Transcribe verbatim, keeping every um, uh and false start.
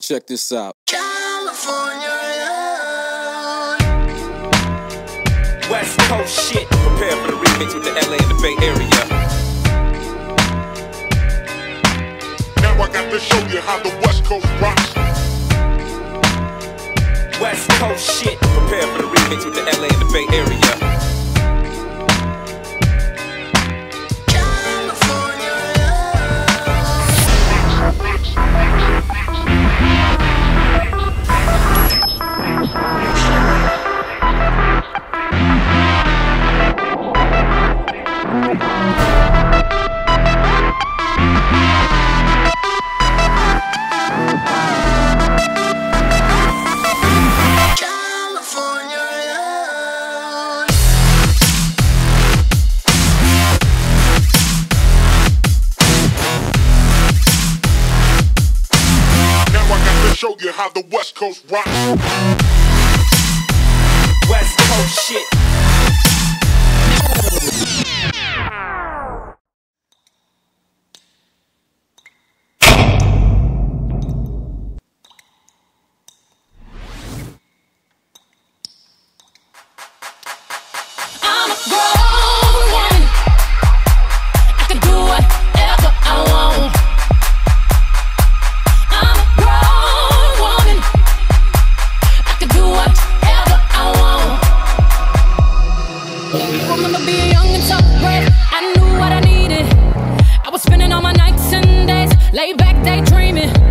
Check this out. California. West Coast shit. Prepare for the remix with the L A and the Bay Area. Now I got to show you how the West Coast rocks. West Coast shit. Prepare for the remix with the L A and the Bay Area. Show you how the West Coast rocks. West Coast shit. I'm a grown woman. I can do whatever I want. Remember being young and so brave, I knew what I needed. I was spending all my nights and days, laid back daydreaming.